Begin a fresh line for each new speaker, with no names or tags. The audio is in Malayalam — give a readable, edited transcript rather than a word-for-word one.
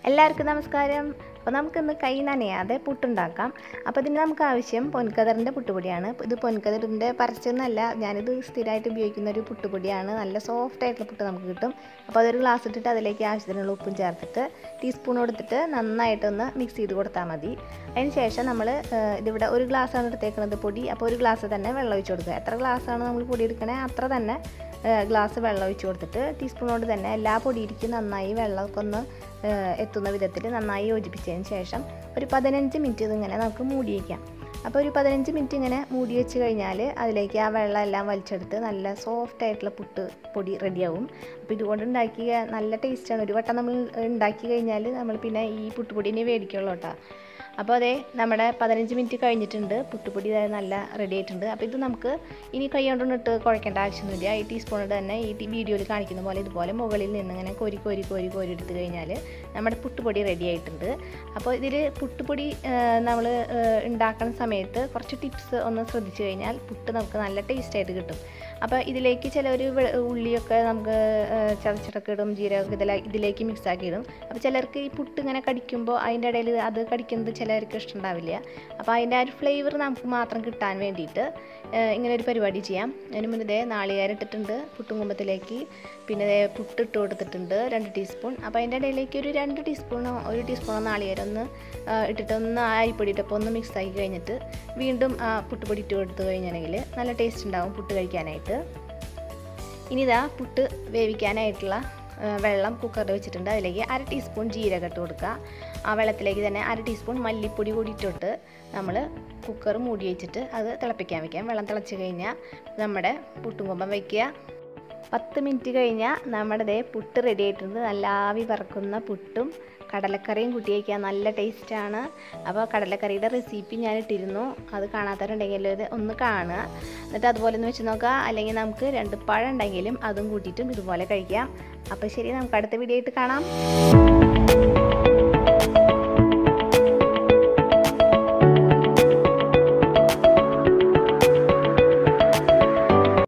എല്ലാവർക്കും നമസ്കാരം. അപ്പോൾ നമുക്കിന്ന് കൈ നനയാതെ പുട്ടുണ്ടാക്കാം. അപ്പോൾ ഇതിന് നമുക്ക് ആവശ്യം പൊൻകതിറിൻ്റെ പുട്ടുപൊടിയാണ്. ഇത് പൊൻകതിറിൻ്റെ പരസ്യമൊന്നുമല്ല, ഞാനിത് സ്ഥിരമായിട്ട് ഉപയോഗിക്കുന്ന ഒരു പുട്ടുപൊടിയാണ്. നല്ല സോഫ്റ്റ് ആയിട്ടുള്ള പുട്ട് നമുക്ക് കിട്ടും. അപ്പോൾ അതൊരു ഗ്ലാസ് ഇട്ടിട്ട് അതിലേക്ക് ആവശ്യത്തിനുള്ള ഉപ്പും ചേർത്തിട്ട് ടീസ്പൂൺ കൊടുത്തിട്ട് നന്നായിട്ടൊന്ന് മിക്സ് ചെയ്ത് കൊടുത്താൽ മതി. അതിന് ശേഷം നമ്മൾ ഇതിവിടെ ഒരു ഗ്ലാസ്സാണ് എടുത്തേക്കുന്നത് പൊടി. അപ്പോൾ ഒരു ഗ്ലാസ് തന്നെ വെള്ളം ഒഴിച്ച് കൊടുക്കുക. എത്ര ഗ്ലാസ്സാണ് നമ്മൾ പൊടി എടുക്കണേ അത്ര തന്നെ ഗ്ലാസ് വെള്ളം ഒഴിച്ച് കൊടുത്തിട്ട് ടീസ്പൂണോട് തന്നെ എല്ലാ പൊടിയിരിക്കും നന്നായി വെള്ളമൊക്കെ ഒന്ന് എത്തുന്ന വിധത്തിൽ നന്നായി യോജിപ്പിച്ചതിന് ശേഷം ഒരു 15 മിനിറ്റ് ഇതിങ്ങനെ നമുക്ക് മൂടി വയ്ക്കാം. അപ്പോൾ ഒരു 15 മിനിറ്റ് ഇങ്ങനെ മൂടി വെച്ച് കഴിഞ്ഞാൽ അതിലേക്ക് ആ വെള്ളം എല്ലാം വലിച്ചെടുത്ത് നല്ല സോഫ്റ്റ് ആയിട്ടുള്ള പുട്ട് പൊടി റെഡിയാവും. അപ്പോൾ ഇതുകൊണ്ട് ഉണ്ടാക്കിയ നല്ല ടേസ്റ്റാണ്. ഒരു വട്ടം നമ്മൾ ഉണ്ടാക്കി കഴിഞ്ഞാൽ നമ്മൾ പിന്നെ ഈ പുട്ടുപൊടിനെ മേടിക്കുള്ളൂ കേട്ടോ. അപ്പോൾ അതേ നമ്മുടെ 15 മിനിറ്റ് കഴിഞ്ഞിട്ടുണ്ട്. പുട്ടുപൊടി നല്ല റെഡി ആയിട്ടുണ്ട്. അപ്പോൾ ഇത് നമുക്ക് ഇനി കൈ കൊണ്ടൊന്നും ഇട്ട് കുഴക്കേണ്ട ആവശ്യമൊന്നുമില്ല. ഈ ടീസ്പൂണിട്ട് തന്നെ ഈ വീഡിയോയിൽ കാണിക്കുന്ന പോലെ ഇതുപോലെ മുകളിൽ നിന്ന് ഇങ്ങനെ കോരി എടുത്ത് കഴിഞ്ഞാൽ നമ്മുടെ പുട്ടുപൊടി റെഡി ആയിട്ടുണ്ട്. അപ്പോൾ ഇതിൽ പുട്ടുപൊടി നമ്മൾ ഉണ്ടാക്കുന്ന സമയത്ത് കുറച്ച് ടിപ്സ് ഒന്ന് ശ്രദ്ധിച്ചു കഴിഞ്ഞാൽ പുട്ട് നമുക്ക് നല്ല ടേസ്റ്റായിട്ട് കിട്ടും. അപ്പോൾ ഇതിലേക്ക് ചിലർ ഉള്ളിയൊക്കെ നമുക്ക് ചതച്ചിട്ടൊക്കെ ഇടും, ജീരകമൊക്കെ ഇതിലേക്ക് മിക്സാക്കി ഇടും. അപ്പോൾ ചിലർക്ക് ഈ പുട്ട് ഇങ്ങനെ കടിക്കുമ്പോൾ അതിൻ്റെ ഇടയിൽ അത് കടിക്കുന്നത് ചിലർക്ക് ഇഷ്ടമുണ്ടാവില്ല. അപ്പോൾ അതിൻ്റെ ആ ഒരു ഫ്ലേവർ നമുക്ക് മാത്രം കിട്ടാൻ വേണ്ടിയിട്ട് ഇങ്ങനെ ഒരു പരിപാടി ചെയ്യാം. അതിന് മുന്നേ നാളികേരം ഇട്ടിട്ടുണ്ട് പുട്ടും കുമ്പത്തിലേക്ക്. പിന്നെ പുട്ടിട്ട് കൊടുത്തിട്ടുണ്ട് 2 ടീസ്പൂൺ. അപ്പോൾ അതിൻ്റെ ഇടയിലേക്ക് ഒരു 2 ടീസ്പൂണോ 1 ടീസ്പൂണോ നാളികേരം ഒന്ന് ഇട്ടിട്ട് ഒന്ന് അരിപ്പൊടി ഇട്ടപ്പോൾ ഒന്ന് മിക്സാക്കി കഴിഞ്ഞിട്ട് വീണ്ടും പുട്ടുപൊടി ഇട്ട് കൊടുത്ത് കഴിഞ്ഞാണെങ്കിൽ നല്ല ടേസ്റ്റ് ഉണ്ടാവും പുട്ട് കഴിക്കാനായിട്ട്. ഇനി ഇതാ പുട്ട് വേവിക്കാനായിട്ടുള്ള വെള്ളം കുക്കറിൽ വെച്ചിട്ടുണ്ട്. അതിലേക്ക് 1/2 ടീസ്പൂൺ ജീരകം ഇട്ട് കൊടുക്കുക. ആ വെള്ളത്തിലേക്ക് തന്നെ 1/2 ടീസ്പൂൺ മല്ലിപ്പൊടി കൂടി ഇട്ടിട്ട് നമ്മൾ കുക്കർ മൂടി വെച്ചിട്ട് അത് തിളപ്പിക്കാൻ വയ്ക്കാം. വെള്ളം തിളച്ച് കഴിഞ്ഞാൽ നമ്മുടെ പുട്ടും കുമ്പം വയ്ക്കുക. 10 മിനിറ്റ് കഴിഞ്ഞാൽ നമ്മുടെ പുട്ട് റെഡി ആയിട്ടുണ്ട്. നല്ല ആവി പറക്കുന്ന പുട്ടും കടലക്കറിയും കൂട്ടി വയ്ക്കുക. നല്ല ടേസ്റ്റാണ്. അപ്പോൾ കടലക്കറിയുടെ റെസിപ്പി ഞാൻ ഇട്ടിരുന്നു. അത് കാണാത്തവരുണ്ടെങ്കിൽ ഒന്ന് കാണുക. എന്നിട്ട് അതുപോലെ ഒന്ന് വെച്ച് നോക്കുക. അല്ലെങ്കിൽ നമുക്ക് 2 പഴം ഉണ്ടെങ്കിലും അതും കൂട്ടിയിട്ടും ഇതുപോലെ കഴിക്കാം. അപ്പോൾ ശരി, നമുക്ക് അടുത്ത വീഡിയോ ആയിട്ട് കാണാം.